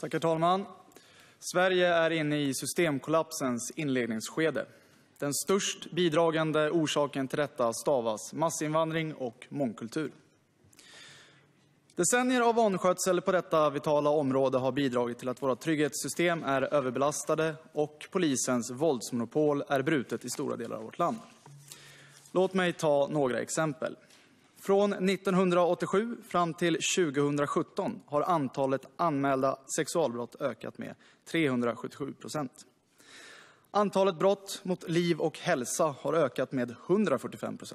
Tack herr talman. Sverige är inne i systemkollapsens inledningsskede. Den störst bidragande orsaken till detta stavas massinvandring och mångkultur. Decennier av vanskötsel på detta vitala område har bidragit till att våra trygghetssystem är överbelastade och polisens våldsmonopol är brutet i stora delar av vårt land. Låt mig ta några exempel. Från 1987 fram till 2017 har antalet anmälda sexualbrott ökat med 377%. Antalet brott mot liv och hälsa har ökat med 145%.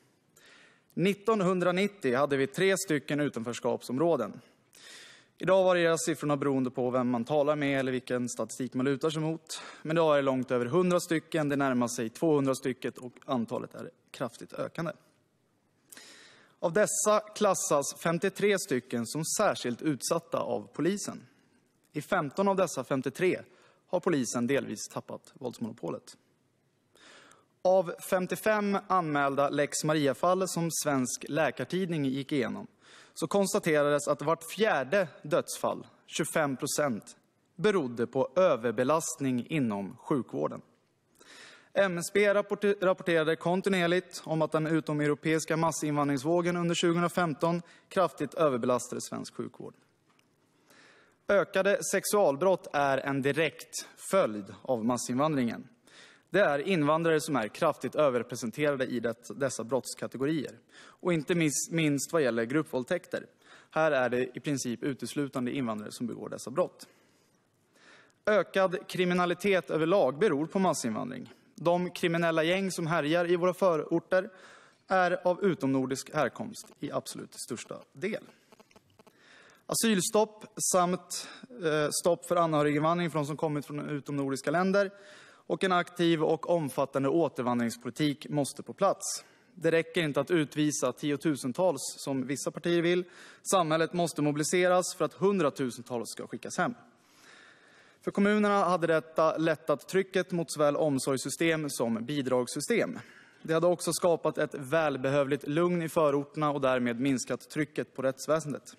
1990 hade vi 3 stycken utanförskapsområden. Idag varierar siffrorna beroende på vem man talar med eller vilken statistik man lutar sig mot. Men idag är det långt över 100 stycken, det närmar sig 200 stycken och antalet är kraftigt ökande. Av dessa klassas 53 stycken som särskilt utsatta av polisen. I 15 av dessa 53 har polisen delvis tappat våldsmonopolet. Av 55 anmälda Lex Maria-fall som Svensk Läkartidning gick igenom så konstaterades att vart fjärde dödsfall, 25%, berodde på överbelastning inom sjukvården. MSB rapporterade kontinuerligt om att den utomeuropeiska massinvandringsvågen under 2015 kraftigt överbelastade svensk sjukvård. Ökade sexualbrott är en direkt följd av massinvandringen. Det är invandrare som är kraftigt överrepresenterade i dessa brottskategorier. Och inte minst vad gäller gruppvåldtäkter. Här är det i princip uteslutande invandrare som begår dessa brott. Ökad kriminalitet överlag beror på massinvandring. De kriminella gäng som härjar i våra förorter är av utomnordisk härkomst i absolut största del. Asylstopp samt stopp för anhöriginvandring från som kommit från utomnordiska länder och en aktiv och omfattande återvandringspolitik måste på plats. Det räcker inte att utvisa tiotusentals som vissa partier vill. Samhället måste mobiliseras för att 100-tusentals ska skickas hem. För kommunerna hade detta lättat trycket mot såväl omsorgssystem som bidragssystem. Det hade också skapat ett välbehövligt lugn i förorterna och därmed minskat trycket på rättsväsendet.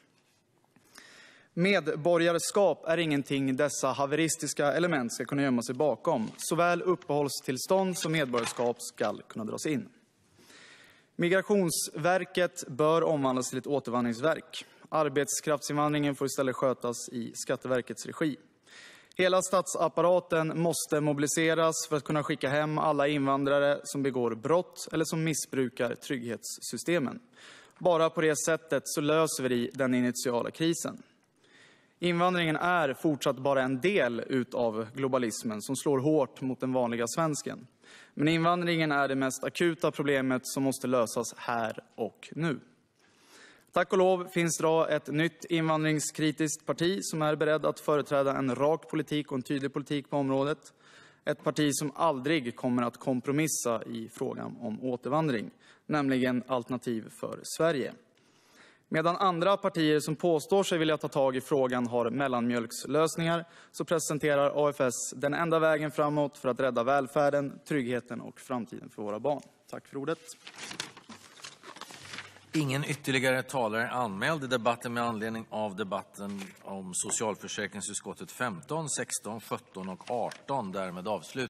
Medborgarskap är ingenting dessa haveristiska element ska kunna gömma sig bakom. Såväl uppehållstillstånd som medborgarskap ska kunna dras in. Migrationsverket bör omvandlas till ett återvandringsverk. Arbetskraftsinvandringen får istället skötas i Skatteverkets regi. Hela statsapparaten måste mobiliseras för att kunna skicka hem alla invandrare som begår brott eller som missbrukar trygghetssystemen. Bara på det sättet så löser vi den initiala krisen. Invandringen är fortsatt bara en del utav globalismen som slår hårt mot den vanliga svensken. Men invandringen är det mest akuta problemet som måste lösas här och nu. Tack och lov finns det idag ett nytt invandringskritiskt parti som är beredd att företräda en rak politik och en tydlig politik på området. Ett parti som aldrig kommer att kompromissa i frågan om återvandring, nämligen Alternativ för Sverige. Medan andra partier som påstår sig vilja ta tag i frågan har mellanmjölkslösningar så presenterar AFS den enda vägen framåt för att rädda välfärden, tryggheten och framtiden för våra barn. Tack för ordet. Ingen ytterligare talare anmäld i debatten med anledning av debatten om socialförsäkringsutskottet 15, 16, 17 och 18 därmed avslut.